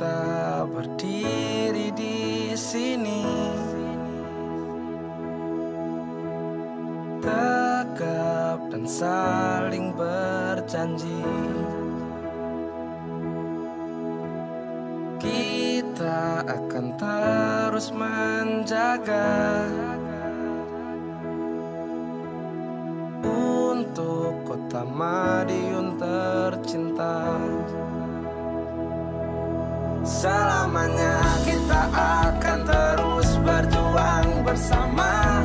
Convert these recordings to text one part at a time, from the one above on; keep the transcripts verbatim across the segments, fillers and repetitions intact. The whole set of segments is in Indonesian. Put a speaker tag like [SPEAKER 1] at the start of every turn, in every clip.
[SPEAKER 1] Kita berdiri di sini, tegap dan saling berjanji. Kita akan terus menjaga untuk kota Madiun tercinta. Selamanya kita akan terus berjuang bersama,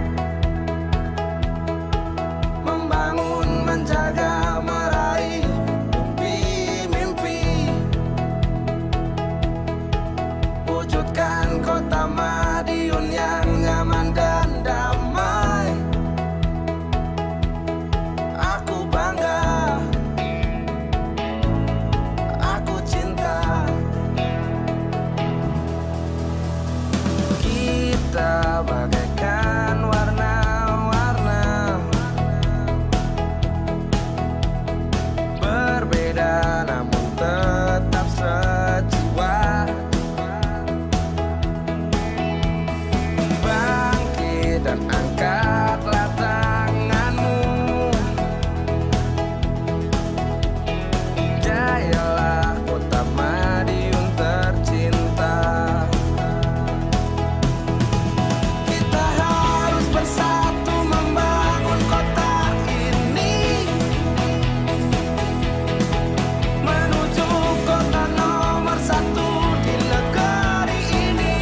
[SPEAKER 1] membangun, menjaga, meraih mimpi-mimpi, wujudkan kota Madiun yang nyaman dan damai. Aku bangga, aku cinta. Kita bagaikan warna-warna, berbeda namun tetap sejiwa. Bangkit dan angkatlah tanganmu, jayalah kota Madiun tercinta. Kita harus bersatu membangun kota ini, menuju kota nomor satu di negeri ini.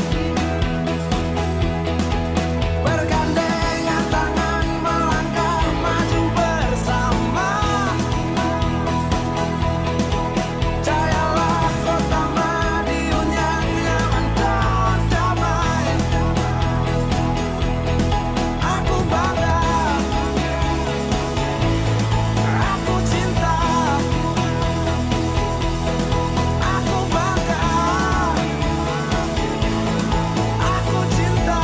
[SPEAKER 1] Bergandengan tangan melangkah maju bersama, jayalah kota Madiun yang nyaman dan damai. Aku bangga, aku cinta. Aku bangga, aku cinta.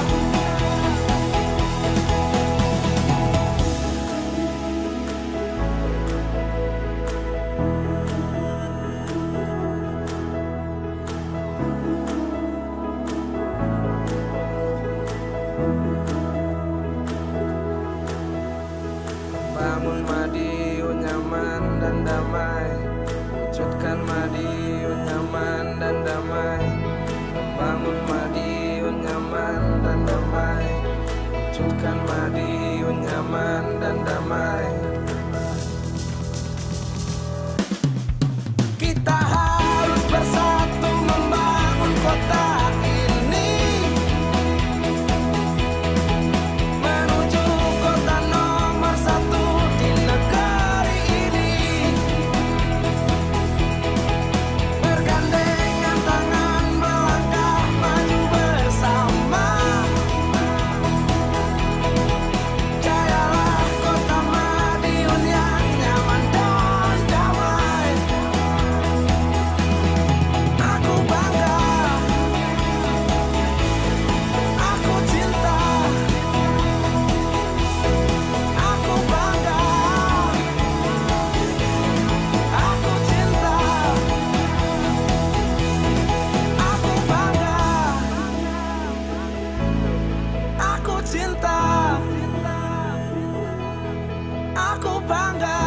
[SPEAKER 1] Bangun Madiun nyaman dan damai, wujudkan Madiun nyaman dan damai. Membangun Madiun nyaman dan damai, wujudkan Madiun nyaman dan damai. Kita harus bersatu membangun kota ini, menuju kota nomor satu di negeri ini. Bergandengan tangan melangkah maju bersama, jayalah kota Madiun yang nyaman dan damai. Aku bangga, aku cinta. Aku bangga, aku cinta. Aku bangga, aku cinta. Aku bangga,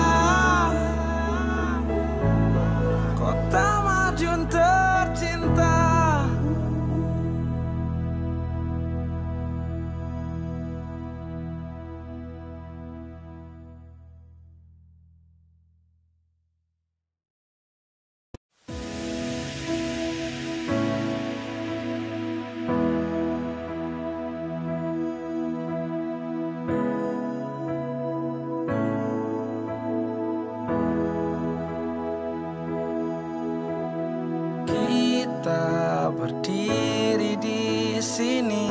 [SPEAKER 1] kota Madiun tercinta. Kita berdiri di sini,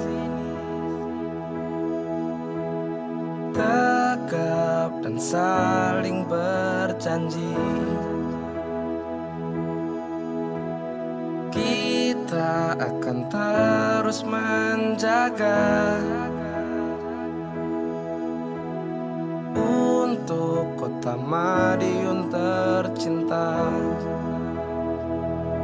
[SPEAKER 1] tegap dan saling berjanji. Kita akan terus menjaga untuk kota Madiun tercinta.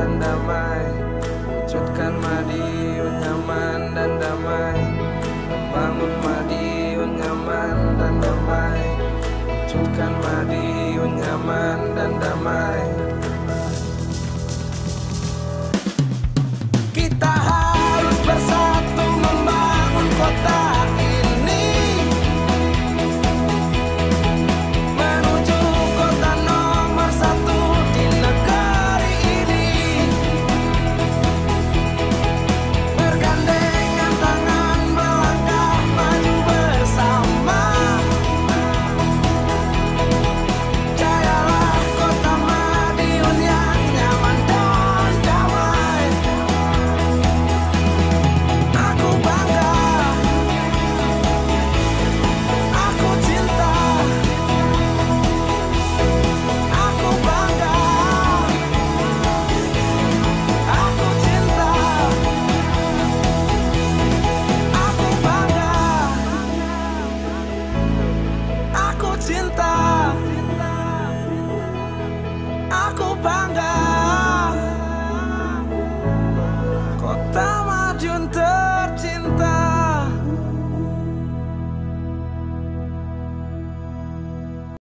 [SPEAKER 1] dan damai.